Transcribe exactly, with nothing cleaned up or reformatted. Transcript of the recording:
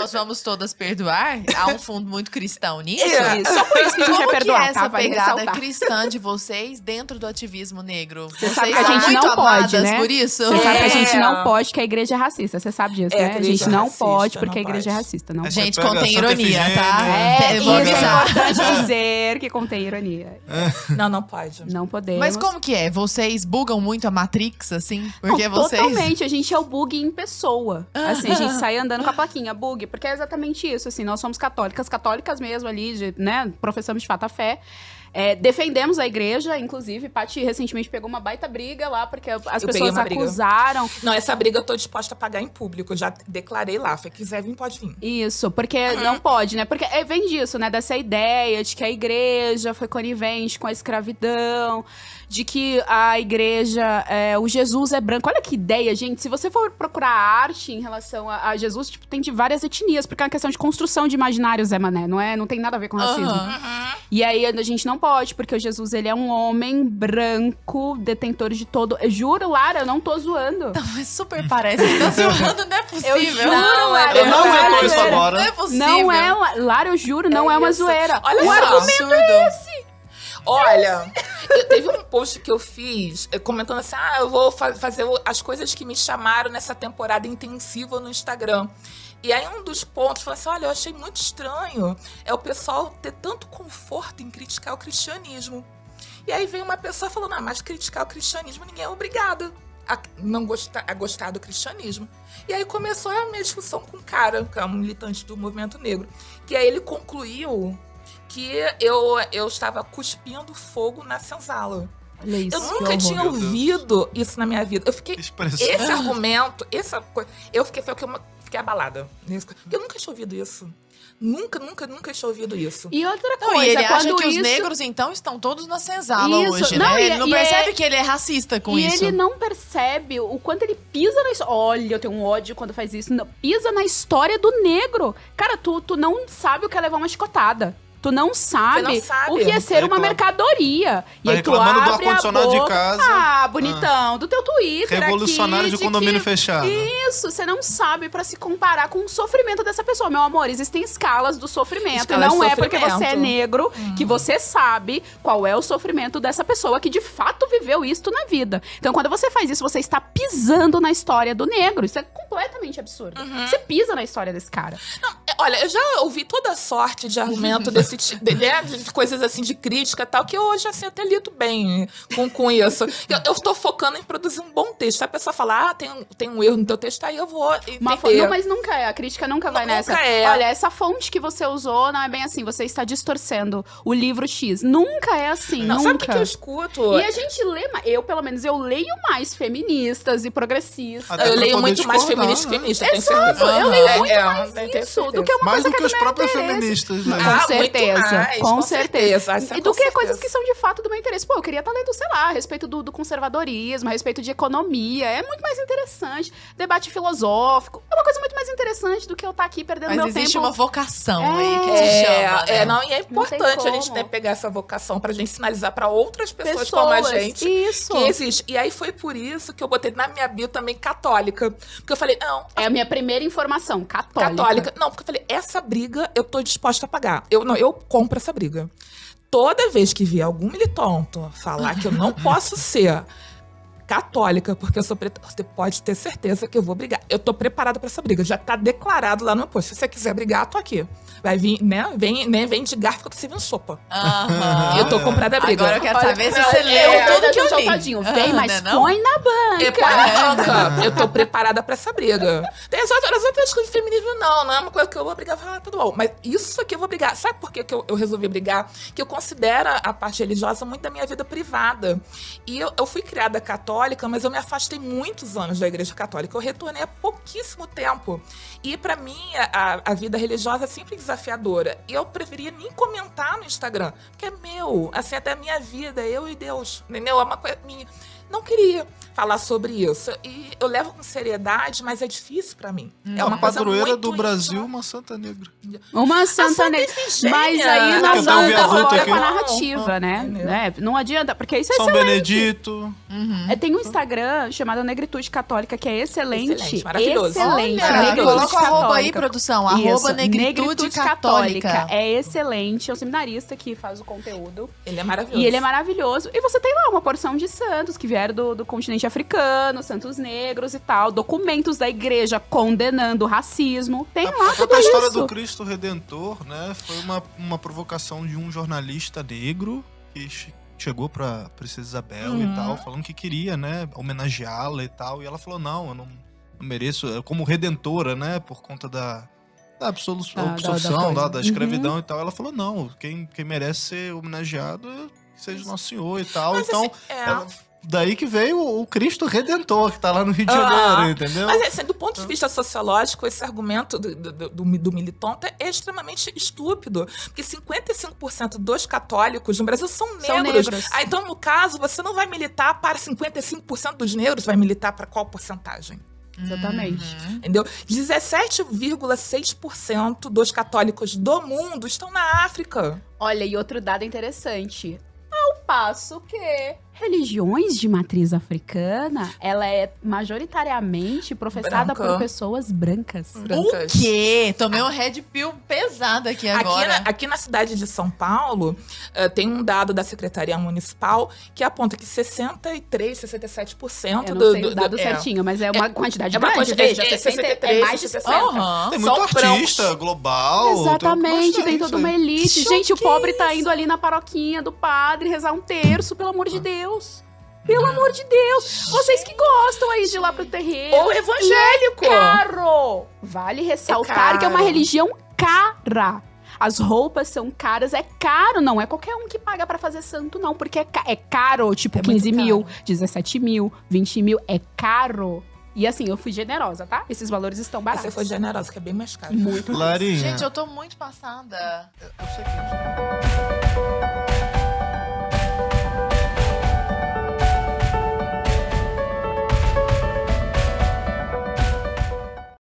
nós vamos todas perdoar, há um fundo muito cristão nisso. É. Só por isso que a gente Como vai perdoar, que é essa tá? Vale pegada ressaltar. cristã de vocês dentro do ativismo negro? Você Vocês sabe que a são gente muito não pode, amadas né? por isso? Você sabe que a gente É. não pode, que a igreja é racista. Você sabe disso, É, né? a A igreja gente é não racista, pode, porque não a igreja é pode. racista. Não Aí pode. você Gente, pega contém Santa ironia, tá? Efigênia. É, Eu vou isso é avisar. importante dizer que contém ironia. Não, não pode. Não podemos. Mas como que é? Vocês bugam muito a Matrix, assim? Porque Não, vocês... totalmente, a gente é o bug em pessoa. Assim, a gente sai andando com a plaquinha, bug, porque é exatamente isso, assim, nós somos católicas, católicas mesmo ali, de, né, professamos de fato a fé. É, defendemos a igreja, inclusive, Paty recentemente pegou uma baita briga lá, porque as Eu peguei pessoas uma briga. acusaram. Não, essa briga eu tô disposta a pagar em público. Eu já declarei lá. Se quiser vir, pode vir. Isso, porque não pode, né? Porque é, vem disso, né? Dessa ideia de que a igreja foi conivente com a escravidão, de que a igreja, é, o Jesus é branco. Olha que ideia, gente. Se você for procurar arte em relação a, a Jesus, tipo, tem de várias etnias, porque é uma questão de construção de imaginários, Zé Mané, não é? Não tem nada a ver com racismo. Aham. E aí a gente não pode, porque o Jesus, ele é um homem branco, detentor de todo... Eu juro, Lara, eu não tô zoando. Mas super parece que tá zoando, não é possível. Eu juro, Não, Lara. eu não é inventou uma isso zoeira. agora. Não é possível. Não é, uma- Lara, eu juro, não é, É uma isso. zoeira. Olha o só. argumento Absurdo. Olha, eu, teve um post que eu fiz eh, comentando assim: ah, eu vou fa- fazer o- as coisas que me chamaram nessa temporada intensiva no Instagram. E aí um dos pontos falou assim: olha, eu achei muito estranho é o pessoal ter tanto conforto em criticar o cristianismo. E aí vem uma pessoa falando: ah, mas criticar o cristianismo ninguém é obrigado a não gostar, a gostar do cristianismo. E aí começou a minha discussão com um cara, que é um militante do movimento negro, que aí ele concluiu que eu, eu estava cuspindo fogo na senzala. Olha isso, Eu que nunca horror. tinha Meu Deus. ouvido isso na minha vida. Eu fiquei. Expressão. Esse argumento, essa coisa. Eu fiquei, foi o que eu fiquei abalada. Eu nunca tinha ouvido isso. Nunca, nunca, nunca tinha ouvido isso. E outra Não, coisa, e ele acha quando que isso... os negros, então, estão todos na senzala Isso. hoje, Não, né? e- Ele não e percebe é- que ele é racista com e isso. ele não percebe o quanto ele pisa na história. Olha, eu tenho um ódio quando faz isso. Não, pisa na história do negro. Cara, tu, tu não sabe o que é levar uma chicotada. Tu não sabe, não sabe. o que é ser Tá uma reclam- mercadoria. E Tá aí tu reclamando do abre a ar-condicionado de boca. casa. Ah, bonitão. Do teu Twitter Revolucionário aqui, de condomínio que- fechado. Isso, você não sabe pra se comparar com o sofrimento dessa pessoa. Meu amor, existem escalas do sofrimento. Escalas e não de é porque você é sofrimento. negro que você sabe qual é o sofrimento dessa pessoa que de fato viveu isto na vida. Então, quando você faz isso, você está pisando na história do negro. Isso é completamente absurdo. Você pisa na história desse cara. É, olha, eu já ouvi toda sorte de argumento desse tipo, de, né, de coisas assim, de crítica e tal, que eu hoje assim, até lido bem com, com isso. Eu, eu estou focando em produzir um bom texto. A pessoa fala, ah, tem, um- tem um erro no teu texto, aí eu vou entender. Uma fo- não, mas nunca é. A crítica nunca vai Nunca nessa. é. Olha, essa fonte que você usou não é bem assim. Você está distorcendo o livro X. Nunca é assim. Não, nunca. sabe o que, que eu escuto? E a gente lê, ma- eu pelo menos, eu leio mais feministas e progressistas. Até Eu pra leio poder muito mais discordar, feminista que né? feminista, tenho Exato, certeza. eu leio É, muito é, mais tenho- tenho isso do certeza. que uma Mais coisa do que que os é do meu próprios interesse. feministas, né? Ah, Com muito certeza, mais, com com certeza. certeza, isso é E com do que certeza. coisas que são de fato do meu interesse. Pô, eu queria estar lendo, sei lá, a respeito do, do conservadorismo, a respeito de economia. É muito mais interessante. Debate filosófico. É uma coisa muito mais interessante do que eu estar aqui perdendo Mas meu existe tempo. uma vocação É. aí que te É, chama, né? é, não, e é Não tem importante a gente como. né, pegar essa vocação pra gente sinalizar pra outras pessoas, como a gente Isso. que existe. E aí foi por isso que eu botei na minha bio também católica. Porque eu falei, não, É a minha primeira informação, católica. católica. Não, porque eu falei, essa briga eu tô disposta a pagar. Eu, não, eu compro essa briga. Toda vez que vier algum militonto falar que eu não posso ser católica, porque eu sou preta, você pode ter certeza que eu vou brigar. Eu tô preparada pra essa briga. Já tá declarado lá no post. Se você quiser brigar, tô aqui. Vai vir, né? Vem, né? Vem de garfo que eu tô servindo sopa. Aham. Eu tô comprada a briga. Agora eu quero Olha, saber se não, você é, leu é, tudo é, que eu li. Tadinho, Ah, vem, mas né, não? põe na banca. É, põe na banca. Eu tô preparada pra essa briga. Tem as outras, as outras coisas de feminismo, não. Não é uma coisa que eu vou brigar. Ah, tudo bom. Mas isso aqui eu vou brigar. Sabe por que que eu, eu resolvi brigar? Que eu considero a parte religiosa muito da minha vida privada. E eu, eu fui criada católica, mas eu me afastei muitos anos da igreja católica. Eu retornei há pouquíssimo tempo. E pra mim, a, a vida religiosa é sempre desafiadora. E eu preferia nem comentar no Instagram. Porque é meu. Assim, até a minha vida, eu e Deus. Entendeu? É uma coisa minha. Não queria. falar sobre isso. E eu levo com seriedade, mas é difícil pra mim. Hum. É uma a coisa padroeira muito do Brasil, íntima. uma santa negra. Uma santa Santa negra. Efigênia. Mas aí É, nós que eu tava vamos viajando agora aqui. com a narrativa, né? Entendeu? né? Não adianta, porque isso é São excelente. Benedito. Uhum. É, tem um Instagram chamado Negritude Católica, que é excelente. Excelente, maravilhoso. Excelente. Olha, Maravilhoso. coloca o arroba aí, Católica. produção. Isso, Arroba Negritude Católica. É excelente. É um seminarista que faz o conteúdo. Ele é maravilhoso. E ele é maravilhoso. E você tem lá uma porção de santos que vieram do, do continente africano, santos negros e tal. Documentos da igreja condenando o racismo. Tem A, lá a tudo própria história isso. do Cristo Redentor, né? Foi uma, uma provocação de um jornalista negro que che- chegou pra Princesa Isabel Uhum. e tal, falando que queria, né, homenageá-la e tal. E ela falou, não, eu não, não mereço, eu como redentora, né, por conta da, da absolu- Da- da- da absolução, coisa. da, da escravidão Uhum. e tal. Ela falou, não, quem, quem merece ser homenageado é que seja Nosso Senhor e tal. Mas, então, assim, é. ela- daí que veio o, o Cristo Redentor, que tá lá no Rio de Ah. Janeiro, entendeu? Mas, assim, do ponto de vista sociológico, esse argumento do, do, do, do Militon é extremamente estúpido. Porque cinquenta e cinco por cento dos católicos no Brasil são negros. São negros. Ah, então, no caso, você não vai militar para cinquenta e cinco por cento dos negros, vai militar para qual porcentagem? Exatamente. Uhum. Entendeu? dezessete vírgula seis por cento dos católicos do mundo estão na África. Olha, e outro dado interessante. Ao passo que religiões de matriz africana, ela é majoritariamente professada Branca. por pessoas brancas. Brancas. O quê? Tomei um red pill pesado aqui Aqui agora. na, aqui na cidade de São Paulo, eh, tem um dado da Secretaria Municipal que aponta que sessenta e três, sessenta e sete por cento Eu não do, sei do, o dado do- é. certinho, mas é uma quantidade é uma grande. quantidade- Veja, é, sessenta, é sessenta e mais de três, sessenta. Aham. Tem São muito artista brancos. global. Exatamente, tem, tem bastante toda uma aí. elite. Que Gente, o pobre tá choquei indo ali na paróquia do padre rezar um terço, pelo amor de Deus. Pelo amor de Deus. Vocês que gostam aí de ir lá pro terreiro. Ou evangélico. Caro! Vale ressaltar É que é uma caro. religião cara. As roupas são caras, é caro, não é qualquer um que paga pra fazer santo, não, porque é, ca- é caro, tipo É muito quinze mil, caro. dezessete mil, vinte mil, é caro. E assim, eu fui generosa, tá? Esses valores estão baratos. Você foi generosa, que é bem mais caro. Muito. Larinha, Gente, eu tô muito passada. eu sei que